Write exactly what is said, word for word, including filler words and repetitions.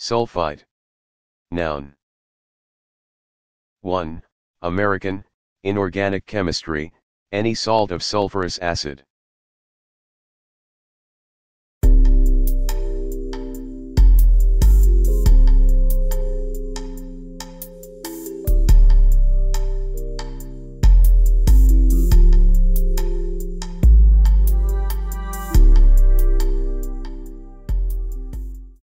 Sulfite. Noun. one. American, inorganic chemistry, any salt of sulfurous acid.